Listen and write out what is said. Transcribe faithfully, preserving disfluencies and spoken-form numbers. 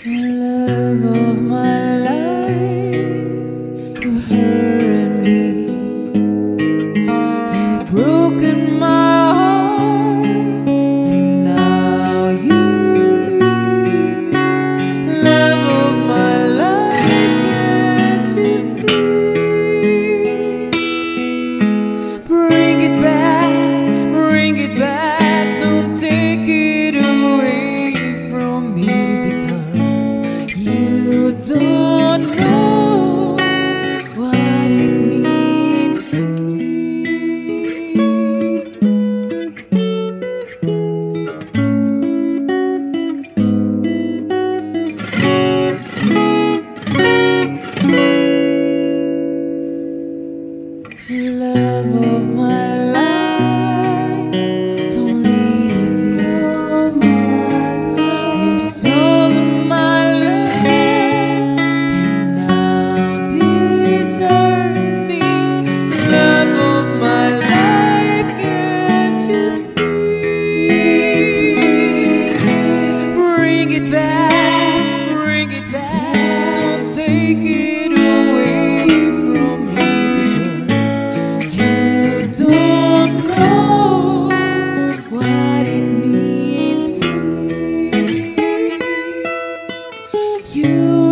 Love of my life, you hurt me, you've broken my heart, and now you leave me. Love of my life, can't you see? Bring it back, bring it back, don't take it away from me, because you don't know what it means to me. Love of my life, don't leave me. You've stolen my love, and now desert me. Love of my life, can't you see? Bring it back, bring it back, don't take it away from me, because you don't know what it means to me. You